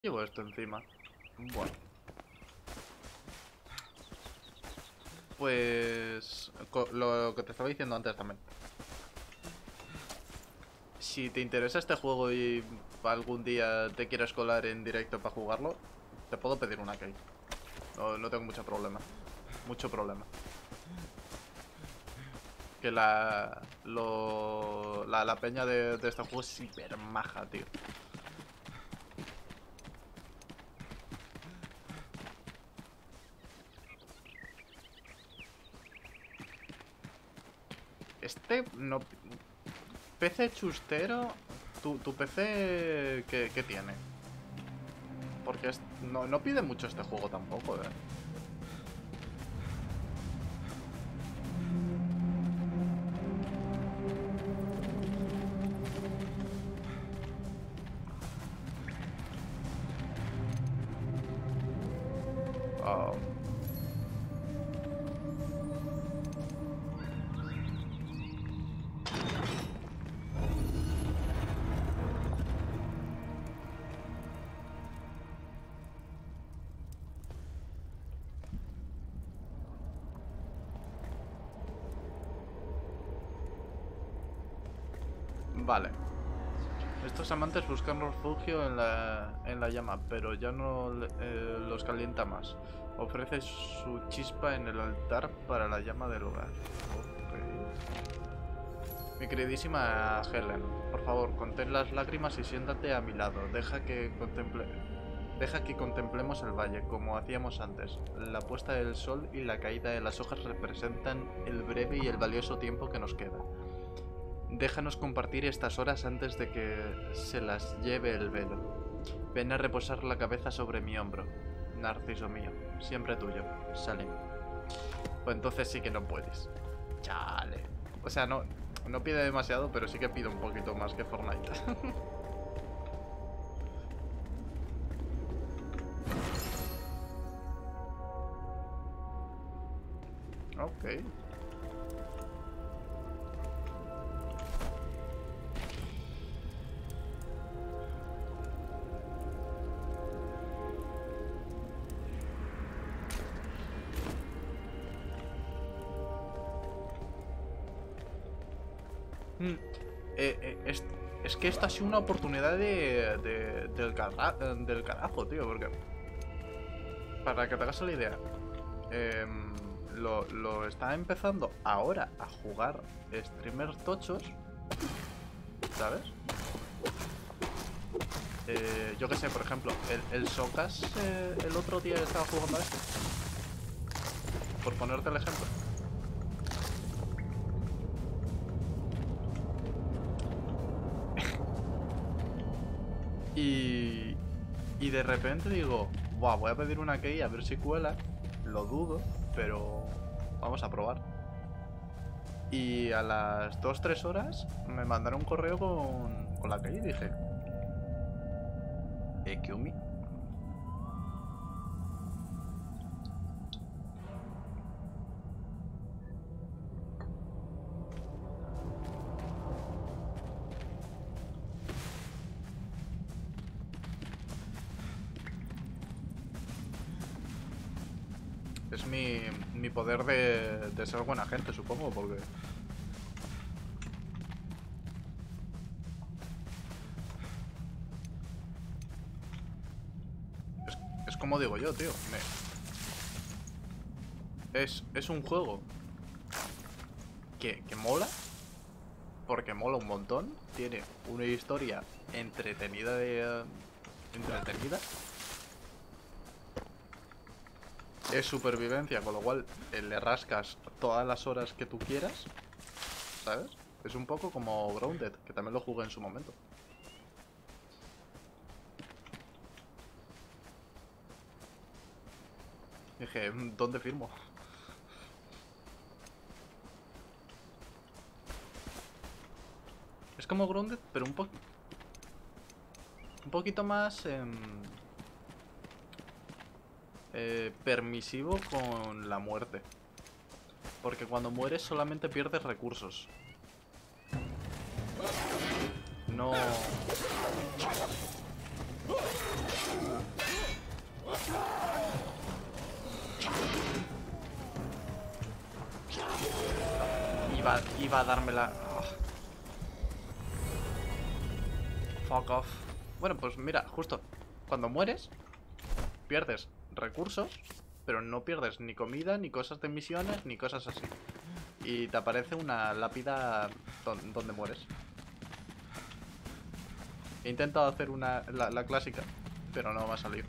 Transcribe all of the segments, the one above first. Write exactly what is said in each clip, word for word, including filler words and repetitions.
Llevo esto encima. Bueno. Pues... lo que te estaba diciendo antes también. Si te interesa este juego y algún día te quieres colar en directo para jugarlo, te puedo pedir una key. No, no tengo mucho problema. Mucho problema. Que la... Lo, la, la peña de, de este juego es hiper maja, tío. Este no... P C chustero... ¿Tu, tu P C qué, qué tiene? Porque es, no, no pide mucho este juego tampoco, eh. Um, Vale. Estos amantes buscan refugio en la, en la llama, pero ya no eh, los calienta más. Ofrece su chispa en el altar para la llama del hogar. Okay. Mi queridísima Helen, por favor, contén las lágrimas y siéntate a mi lado. Deja que contemple... Deja que contemplemos el valle, como hacíamos antes. La puesta del sol y la caída de las hojas representan el breve y el valioso tiempo que nos queda. Déjanos compartir estas horas antes de que se las lleve el velo. Ven a reposar la cabeza sobre mi hombro. Narciso mío, siempre tuyo, Salim. Pues entonces sí que no puedes. Chale. O sea, no, no pide demasiado, pero sí que pide un poquito más que Fortnite. Ok. Mm. Eh, eh, es, es que esta ha sido una oportunidad de, de, del, cara, del carajo, tío, porque... Para que te hagas la idea, eh, lo, lo está empezando ahora a jugar streamers tochos, ¿sabes? Eh, yo que sé, por ejemplo, el, el Socas eh, el otro día estaba jugando a esto. Por ponerte el ejemplo. y, y de repente digo, buah, voy a pedir una key a ver si cuela. Lo dudo, pero vamos a probar. Y a las dos tres horas me mandaron un correo con, con la key y dije... Ekumi. Es mi, mi poder de, de ser buena gente, supongo, porque... Es, es como digo yo, tío. Me... Es, es un juego que, que mola, porque mola un montón. Tiene una historia entretenida de... Uh, entretenida. Es supervivencia, con lo cual eh, le rascas todas las horas que tú quieras, ¿sabes? Es un poco como Grounded, que también lo jugué en su momento. Dije, ¿dónde firmo? Es como Grounded, pero un, po un poquito más... Eh, Eh, permisivo con la muerte. Porque cuando mueres solamente pierdes recursos. No... Iba, iba a dármela. Oh. Fuck off. Bueno, pues mira, justo cuando mueres, pierdes recursos, pero no pierdes ni comida, ni cosas de misiones, ni cosas así. Y te aparece una lápida don, donde mueres. He intentado hacer una, la, la clásica, pero no me ha salido.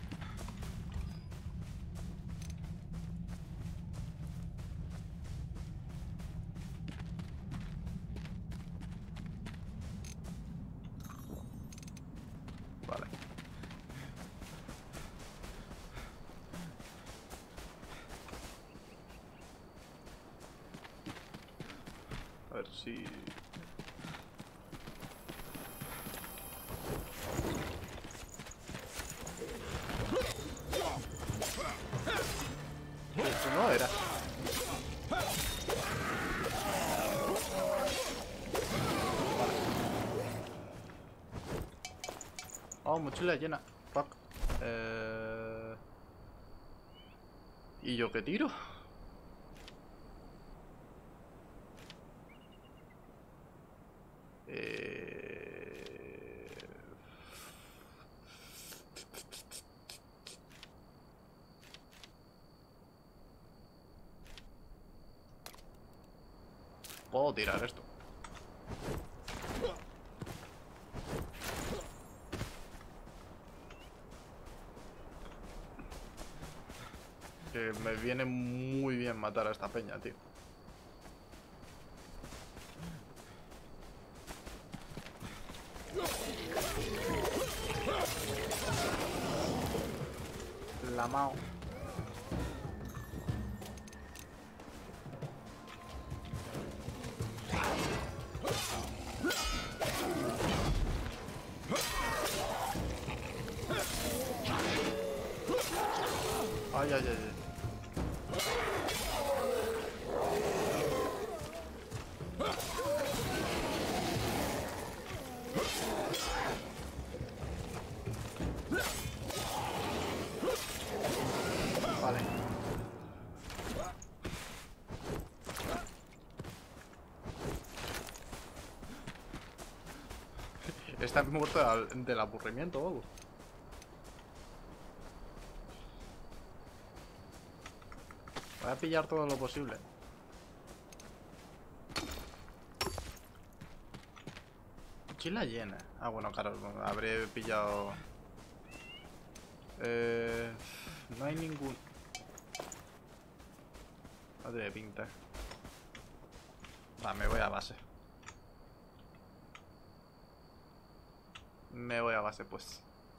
Vale. A ver si... Eso no era. Oh, mochila llena. Fuck. Eh... ¿Y yo qué tiro? Eh... Puedo tirar esto. Que me viene muy bien matar a esta peña, tío. La mao. Ay, ay, ay, ay. Vale. Está muerto del, del aburrimiento o algo. Voy a pillar todo lo posible. Mochila llena. Ah, bueno, claro, habré pillado... Eh... No hay ningún... No tiene pinta. Va, me voy a base. Me voy a base, pues.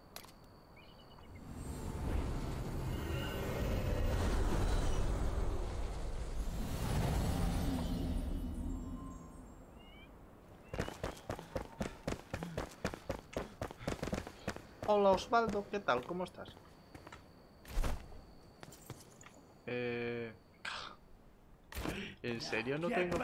Hola Osvaldo, ¿qué tal? ¿Cómo estás? Eh... ¿En serio no tengo...?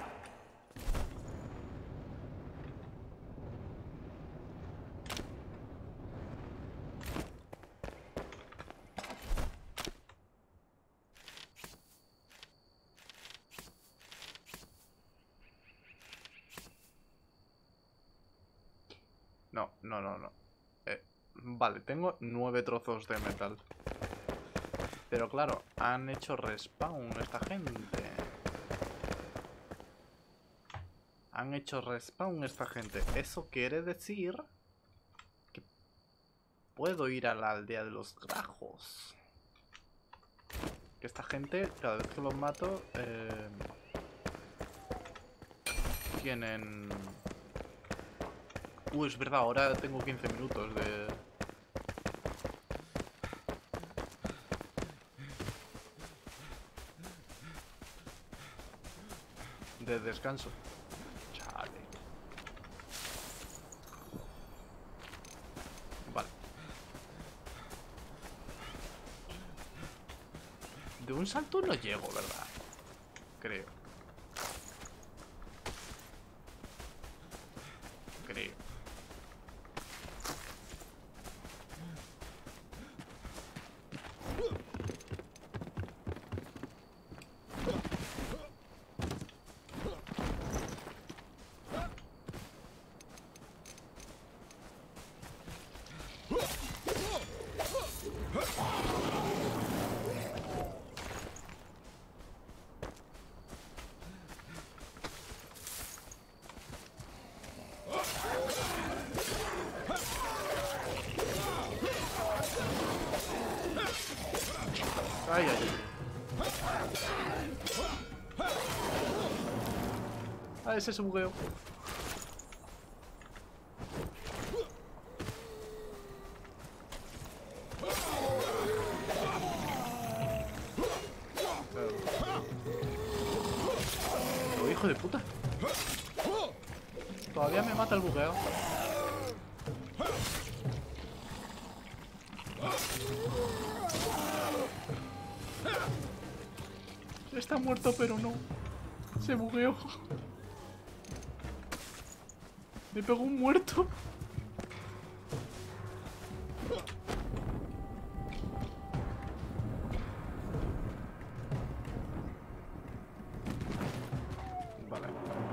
No, no, no, no. Eh, vale, tengo nueve trozos de metal. Pero claro, han hecho respawn esta gente. Han hecho respawn esta gente. Eso quiere decir que puedo ir a la aldea de los grajos. Que esta gente, cada vez que los mato, eh, tienen... Uy, es verdad, ahora tengo quince minutos de... de descanso. Chale. Vale. De un salto no llego, ¿verdad? Creo. Creo. Ay, ay, ay. Ah, ese es un bugueo. Oh, hijo de puta. Todavía me mata el bugueo. Está muerto, pero no. Se bugueó. Me pegó un muerto. Vale.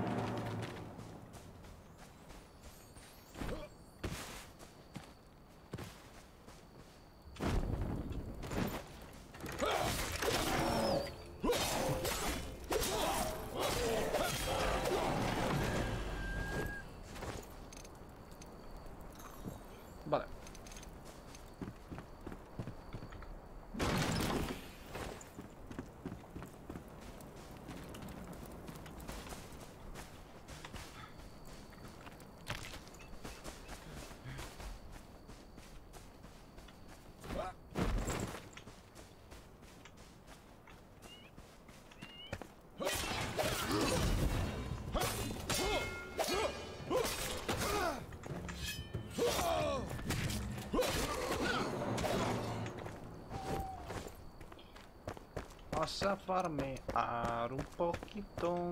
Vale. Vamos a farmear un poquito.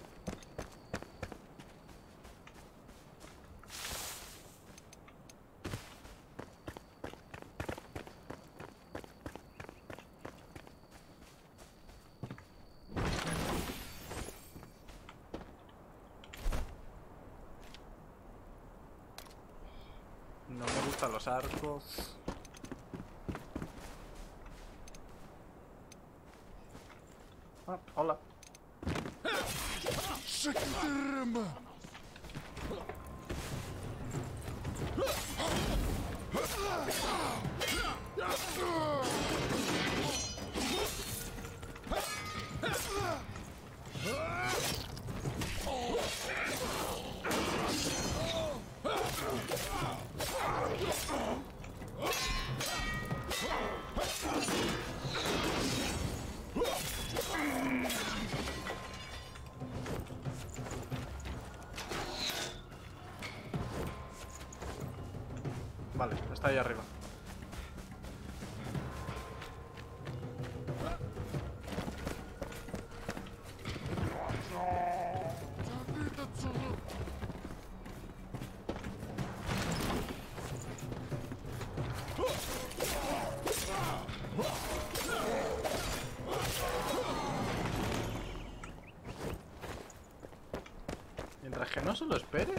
No me gustan los arcos. Ah, hola. Vale, está ahí arriba. Mientras que no se lo espere.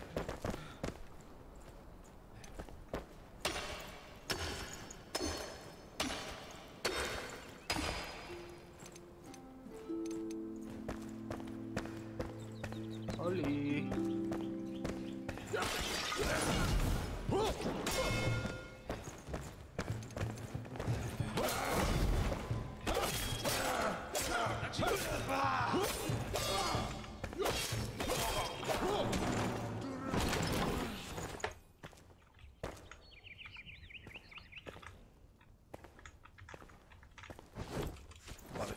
Oli. Vale.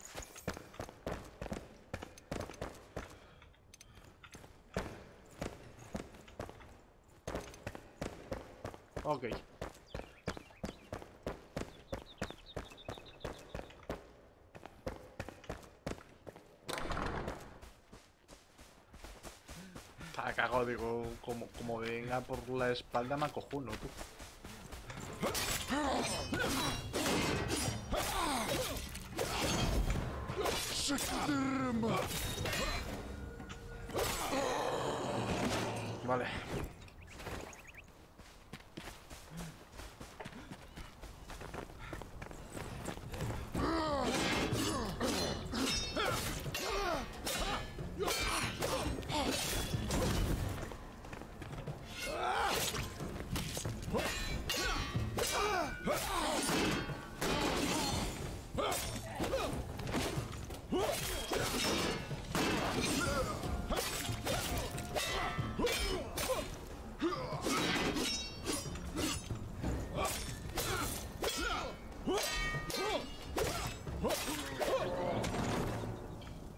Ok. Está cagado, digo, como, como venga por la espalda me acojuno, tú. Vale.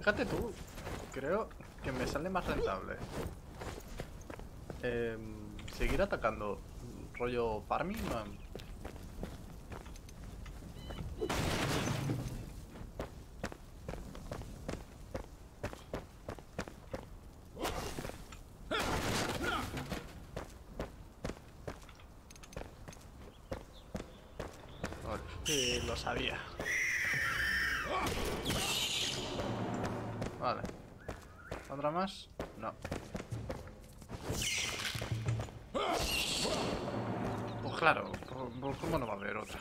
fíjate tú, creo que me sale más rentable eh, seguir atacando rollo farming. No. Sí, lo sabía. Vale. ¿Otra más? No. Pues claro, pues ¿cómo no va a haber otra?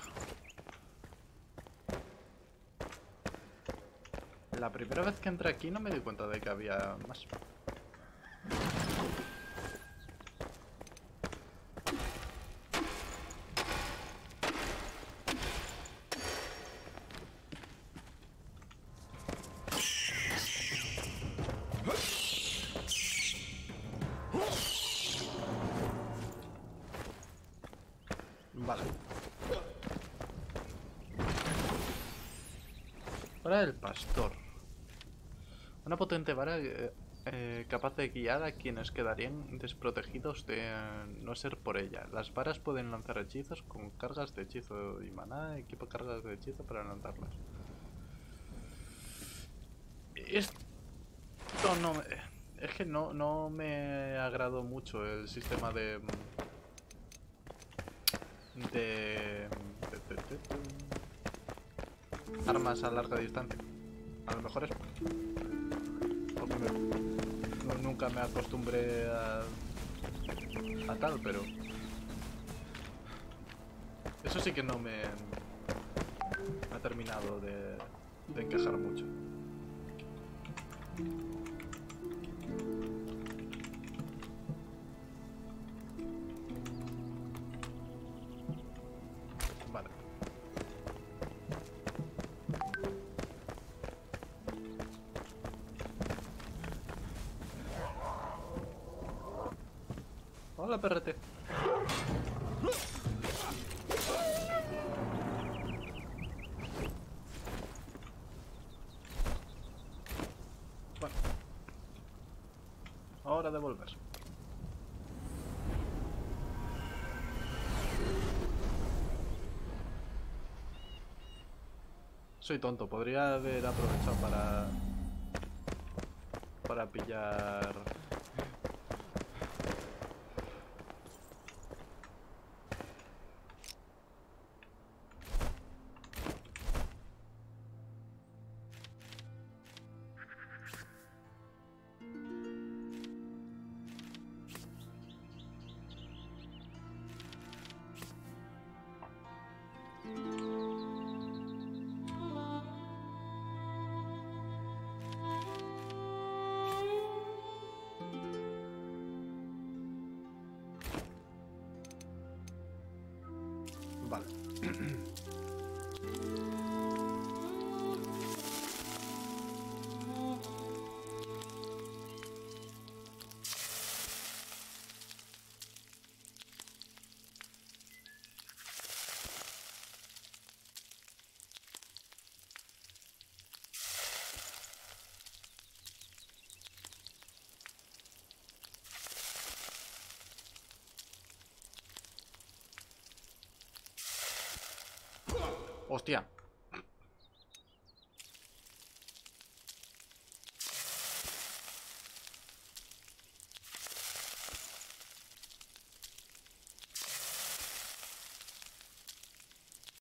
La primera vez que entré aquí no me di cuenta de que había más. Vale. Vara del pastor. Una potente vara eh, eh, capaz de guiar a quienes quedarían desprotegidos de eh, no ser por ella. Las varas pueden lanzar hechizos con cargas de hechizo y maná. Equipa cargas de hechizo para lanzarlas. Esto no me... Es que no, no me agradó mucho el sistema de... De, de, de, de, de armas a larga distancia. A lo mejor es porque me, no, nunca me acostumbré a, a tal, pero eso sí que no me ha terminado de, de encajar mucho. Vale. Hola, perrete. Bueno. Hora de volver. Soy tonto, podría haber aprovechado para... Para pillar... Vale. Hostia.